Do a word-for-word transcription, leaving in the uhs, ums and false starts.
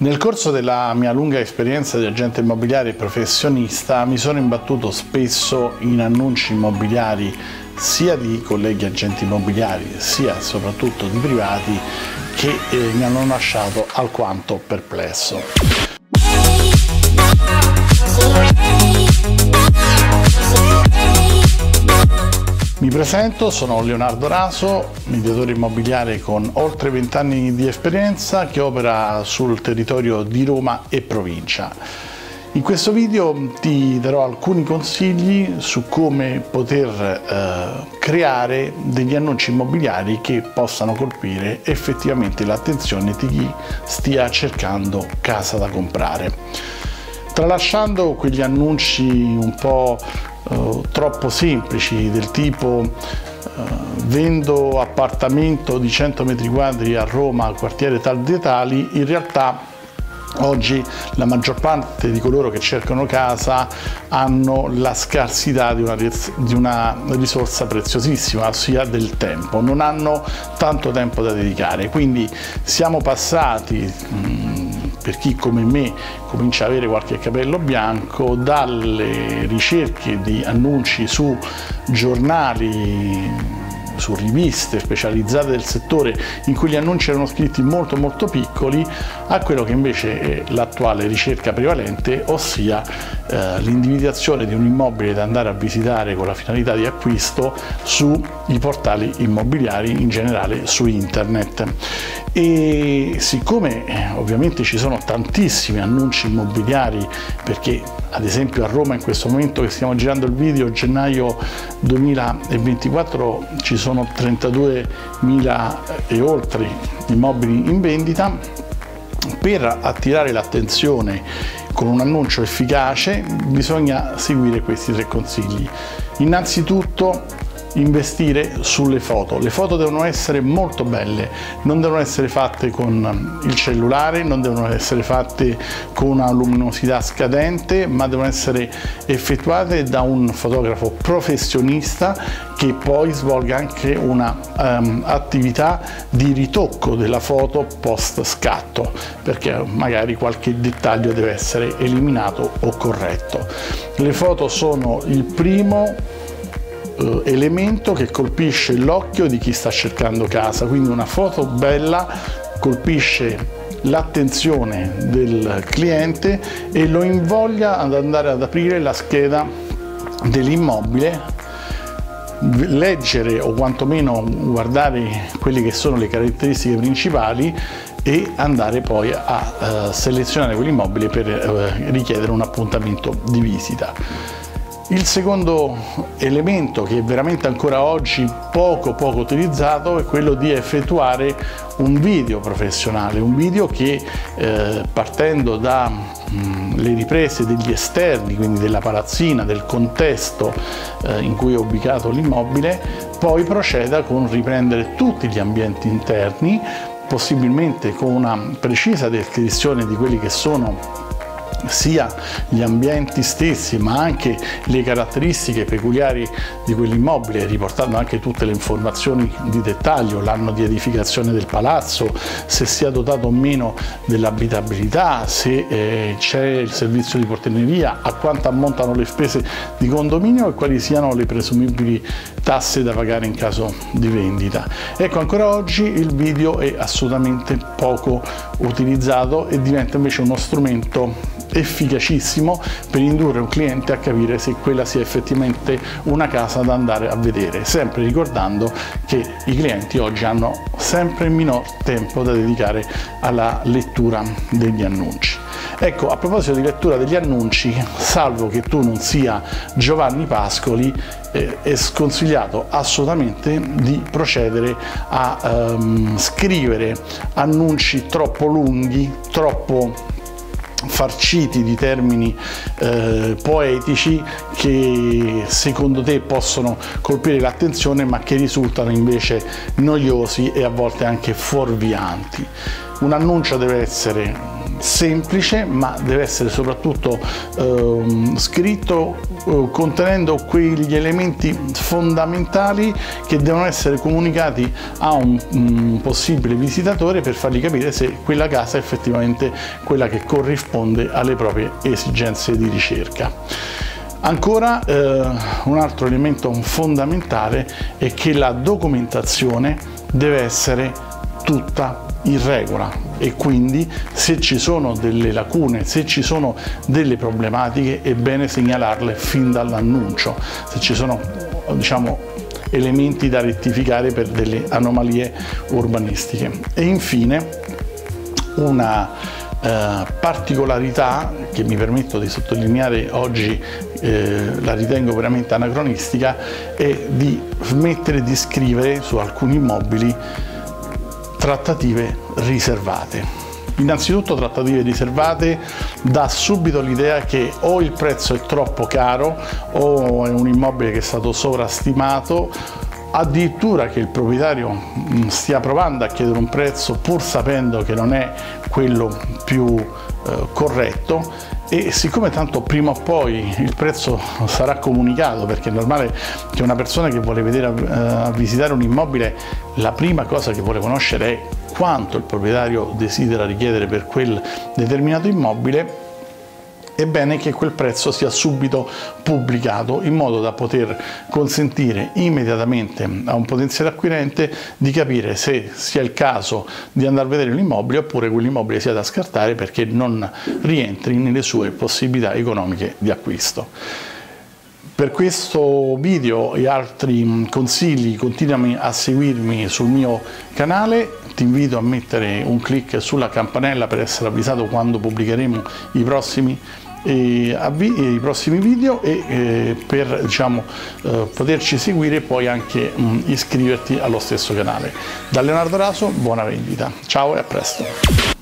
Nel corso della mia lunga esperienza di agente immobiliare e professionista mi sono imbattuto spesso in annunci immobiliari sia di colleghi agenti immobiliari sia soprattutto di privati che eh, mi hanno lasciato alquanto perplesso. Mi presento, sono Leonardo Raso, mediatore immobiliare con oltre venti anni di esperienza che opera sul territorio di Roma e provincia. In questo video ti darò alcuni consigli su come poter eh, creare degli annunci immobiliari che possano colpire effettivamente l'attenzione di chi stia cercando casa da comprare. Tralasciando quegli annunci un po' Uh, troppo semplici del tipo uh, vendo appartamento di cento metri quadri a Roma al quartiere tal dei tali, in realtà oggi la maggior parte di coloro che cercano casa hanno la scarsità di una, di una risorsa preziosissima, ossia del tempo, non hanno tanto tempo da dedicare, quindi siamo passati mh, per chi come me comincia a avere qualche capello bianco, dalle ricerche di annunci su giornali, su riviste specializzate del settore in cui gli annunci erano scritti molto molto piccoli, a quello che invece è l'attuale ricerca prevalente, ossia eh, l'individuazione di un immobile da andare a visitare con la finalità di acquisto sui portali immobiliari, in generale su internet. E siccome eh, ovviamente ci sono tantissimi annunci immobiliari, perché ad esempio a Roma in questo momento che stiamo girando il video, gennaio duemilaventiquattro, ci sono trentaduemila e oltre immobili in vendita, per attirare l'attenzione con un annuncio efficace bisogna seguire questi tre consigli. Innanzitutto, investire sulle foto. Le foto devono essere molto belle, non devono essere fatte con il cellulare, non devono essere fatte con una luminosità scadente, ma devono essere effettuate da un fotografo professionista che poi svolga anche una um, attività di ritocco della foto post scatto, perché magari qualche dettaglio deve essere eliminato o corretto. Le foto sono il primo elemento che colpisce l'occhio di chi sta cercando casa, quindi una foto bella colpisce l'attenzione del cliente e lo invoglia ad andare ad aprire la scheda dell'immobile, leggere o quantomeno guardare quelle che sono le caratteristiche principali e andare poi a uh, selezionare quell'immobile per uh, richiedere un appuntamento di visita. Il secondo elemento, che è veramente ancora oggi poco poco utilizzato, è quello di effettuare un video professionale, un video che eh, partendo dalle riprese degli esterni, quindi della palazzina, del contesto eh, in cui è ubicato l'immobile, poi proceda con riprendere tutti gli ambienti interni, possibilmente con una precisa descrizione di quelli che sono sia gli ambienti stessi ma anche le caratteristiche peculiari di quell'immobile, riportando anche tutte le informazioni di dettaglio, l'anno di edificazione del palazzo, se sia dotato o meno dell'abitabilità, se eh, c'è il servizio di portineria, a quanto ammontano le spese di condominio e quali siano le presumibili tasse da pagare in caso di vendita. Ecco, ancora oggi il video è assolutamente poco utilizzato e diventa invece uno strumento efficacissimo per indurre un cliente a capire se quella sia effettivamente una casa da andare a vedere, sempre ricordando che i clienti oggi hanno sempre minor tempo da dedicare alla lettura degli annunci. Ecco, a proposito di lettura degli annunci, salvo che tu non sia Giovanni Pascoli, eh, è sconsigliato assolutamente di procedere a ehm, scrivere annunci troppo lunghi, troppo farciti di termini eh, poetici che secondo te possono colpire l'attenzione ma che risultano invece noiosi e a volte anche fuorvianti. Un annuncio deve essere semplice, ma deve essere soprattutto eh, scritto eh, contenendo quegli elementi fondamentali che devono essere comunicati a un, un possibile visitatore per fargli capire se quella casa è effettivamente quella che corrisponde alle proprie esigenze di ricerca. Ancora eh, un altro elemento fondamentale è che la documentazione deve essere tutta in regola e quindi se ci sono delle lacune, se ci sono delle problematiche, è bene segnalarle fin dall'annuncio, se ci sono, diciamo, elementi da rettificare per delle anomalie urbanistiche. E infine una eh, particolarità che mi permetto di sottolineare oggi, eh, la ritengo veramente anacronistica, è di smettere di scrivere su alcuni immobili trattative riservate. Innanzitutto trattative riservate dà subito l'idea che o il prezzo è troppo caro o è un immobile che è stato sovrastimato, addirittura che il proprietario stia provando a chiedere un prezzo pur sapendo che non è quello più eh, corretto. E siccome tanto prima o poi il prezzo sarà comunicato, perché è normale che una persona che vuole vedere a, a visitare un immobile, la prima cosa che vuole conoscere è quanto il proprietario desidera richiedere per quel determinato immobile, è bene che quel prezzo sia subito pubblicato in modo da poter consentire immediatamente a un potenziale acquirente di capire se sia il caso di andare a vedere l'immobile oppure quell'immobile sia da scartare perché non rientri nelle sue possibilità economiche di acquisto. Per questo video e altri consigli continui a seguirmi sul mio canale, ti invito a mettere un clic sulla campanella per essere avvisato quando pubblicheremo i prossimi, eh, i prossimi video e eh, per diciamo, eh, poterci seguire puoi anche mh, iscriverti allo stesso canale. Da Leonardo Raso, buona vendita, ciao e a presto!